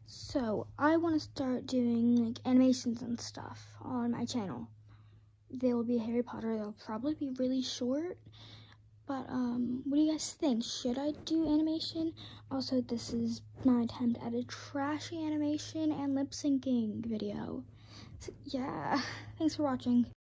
So I want to start doing like animations and stuff on my channel. They will be Harry Potter. They'll probably be really short, but what do you guys think? Should I do animation? Also, this is my attempt at a trashy animation and lip syncing video. So, yeah, thanks for watching.